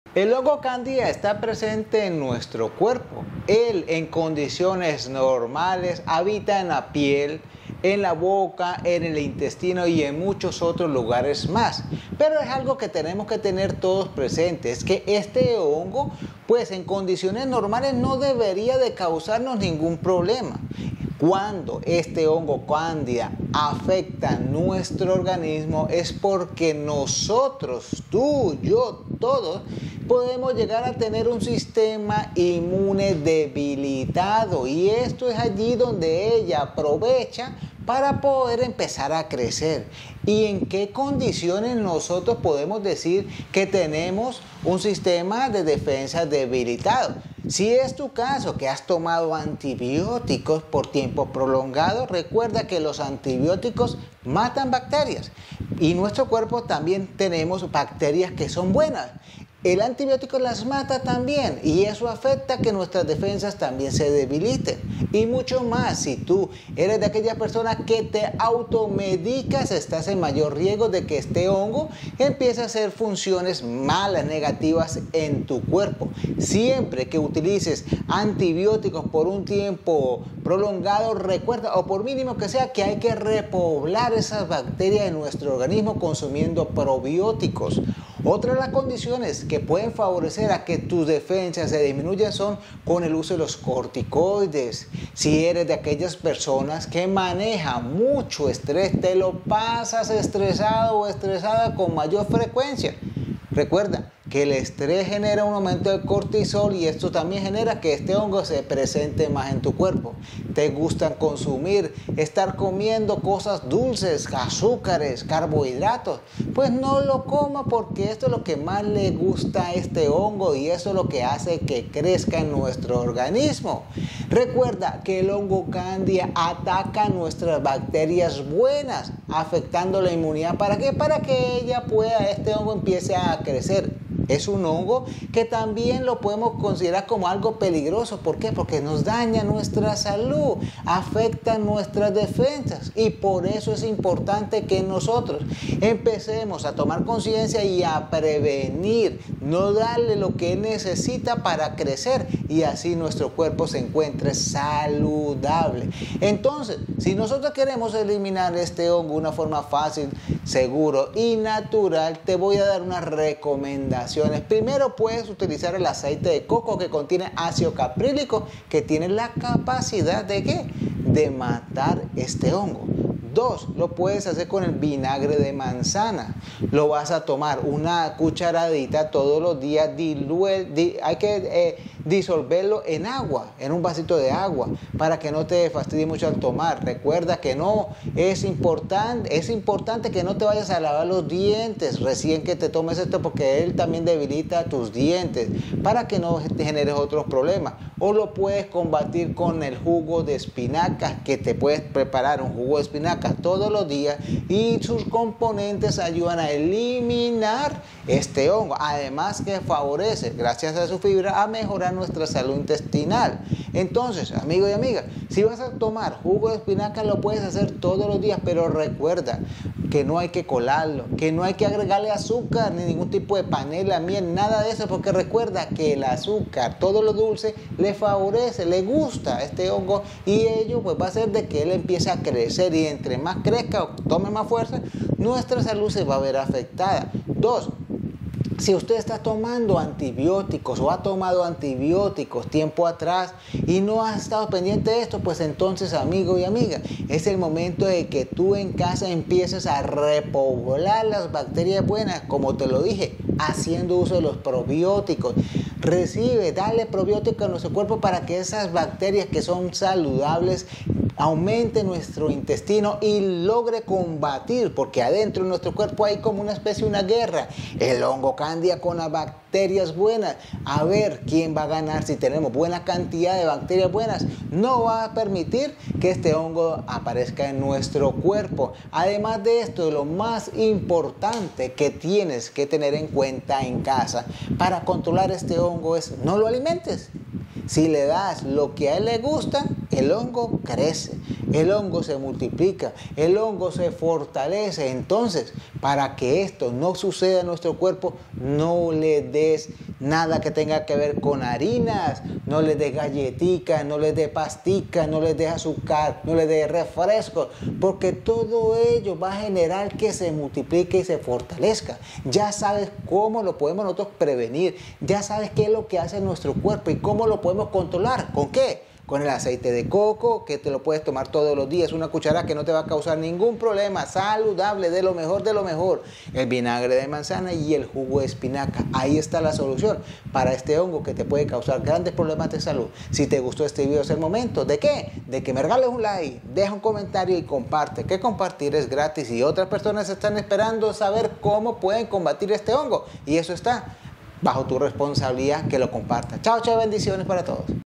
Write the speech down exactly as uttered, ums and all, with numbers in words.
El hongo cándida está presente en nuestro cuerpo. Él, en condiciones normales, habita en la piel, en la boca, en el intestino y en muchos otros lugares más. Pero es algo que tenemos que tener todos presentes, es que este hongo, pues en condiciones normales no debería de causarnos ningún problema. Cuando este hongo cándida afecta nuestro organismo es porque nosotros, tú, yo, todos, podemos llegar a tener un sistema inmune debilitado y esto es allí donde ella aprovecha para poder empezar a crecer. ¿Y en qué condiciones nosotros podemos decir que tenemos un sistema de defensa debilitado? Si es tu caso que has tomado antibióticos por tiempo prolongado, recuerda que los antibióticos matan bacterias y nuestro cuerpo también tenemos bacterias que son buenas. El antibiótico las mata también y eso afecta que nuestras defensas también se debiliten. Y mucho más, si tú eres de aquellas personas que te automedicas, estás en mayor riesgo de que este hongo empiece a hacer funciones malas, negativas en tu cuerpo. Siempre que utilices antibióticos por un tiempo prolongado, recuerda, o por mínimo que sea, que hay que repoblar esas bacterias en nuestro organismo consumiendo probióticos. Otra de las condiciones que pueden favorecer a que tus defensas se disminuyan son con el uso de los corticoides. Si eres de aquellas personas que manejan mucho estrés, te lo pasas estresado o estresada con mayor frecuencia. Recuerda que el estrés genera un aumento de cortisol y esto también genera que este hongo se presente más en tu cuerpo. Te gusta consumir, estar comiendo cosas dulces, azúcares, carbohidratos. Pues no lo coma porque esto es lo que más le gusta a este hongo y eso es lo que hace que crezca en nuestro organismo. Recuerda que el hongo cándida ataca nuestras bacterias buenas, afectando la inmunidad. ¿Para qué? Para que ella pueda, este hongo empiece a crecer. Es un hongo que también lo podemos considerar como algo peligroso. ¿Por qué? Porque nos daña nuestra salud, afecta nuestras defensas y por eso es importante que nosotros empecemos a tomar conciencia y a prevenir, no darle lo que necesita para crecer y así nuestro cuerpo se encuentre saludable. Entonces, si nosotros queremos eliminar este hongo de una forma fácil, seguro y natural, te voy a dar unas recomendaciones. Primero, puedes utilizar el aceite de coco que contiene ácido caprílico que tiene la capacidad de ¿qué? De matar este hongo. Dos, lo puedes hacer con el vinagre de manzana. Lo vas a tomar una cucharadita todos los días, diluye, di, hay que eh, disolverlo en agua, en un vasito de agua, para que no te fastidie mucho al tomar. Recuerda que no es importante, es importante que no te vayas a lavar los dientes recién que te tomes esto, porque él también debilita tus dientes, para que no te generes otros problemas. O lo puedes combatir con el jugo de espinaca, que te puedes preparar un jugo de espinaca todos los días y sus componentes ayudan a eliminar este hongo. Además que favorece, gracias a su fibra, a mejorar nuestra salud intestinal. Entonces, amigo y amiga, si vas a tomar jugo de espinaca lo puedes hacer todos los días, pero recuerda que no hay que colarlo, que no hay que agregarle azúcar, ni ningún tipo de panela, miel, nada de eso, porque recuerda que el azúcar, todo lo dulce, le favorece, le gusta a este hongo y ello pues va a hacer de que él empiece a crecer y entre más crezca o tome más fuerza, nuestra salud se va a ver afectada. Dos, si usted está tomando antibióticos o ha tomado antibióticos tiempo atrás y no ha estado pendiente de esto, pues entonces, amigo y amiga, es el momento de que tú en casa empieces a repoblar las bacterias buenas, como te lo dije, haciendo uso de los probióticos. Recibe, dale probióticos a nuestro cuerpo para que esas bacterias que son saludables aumente nuestro intestino y logre combatir, porque adentro de nuestro cuerpo hay como una especie de una guerra, el hongo cándida con las bacterias buenas. A ver quién va a ganar. Si tenemos buena cantidad de bacterias buenas, no va a permitir que este hongo aparezca en nuestro cuerpo. Además de esto, lo más importante que tienes que tener en cuenta en casa para controlar este hongo es no lo alimentes. Si le das lo que a él le gusta, el hongo crece. el hongo se multiplica, el hongo se fortalece. Entonces, para que esto no suceda en nuestro cuerpo, no le des nada que tenga que ver con harinas, no le des galletitas, no le des pasticas, no le des azúcar, no le des refrescos, porque todo ello va a generar que se multiplique y se fortalezca. Ya sabes cómo lo podemos nosotros prevenir, ya sabes qué es lo que hace nuestro cuerpo y cómo lo podemos controlar. ¿Con qué? Con el aceite de coco, que te lo puedes tomar todos los días, una cucharada que no te va a causar ningún problema, saludable, de lo mejor de lo mejor. El vinagre de manzana y el jugo de espinaca. Ahí está la solución para este hongo que te puede causar grandes problemas de salud. Si te gustó este video es el momento. ¿De qué? De que me regales un like, deja un comentario y comparte. Que compartir es gratis y otras personas están esperando saber cómo pueden combatir este hongo. Y eso está bajo tu responsabilidad, que lo compartas. Chao, chao, bendiciones para todos.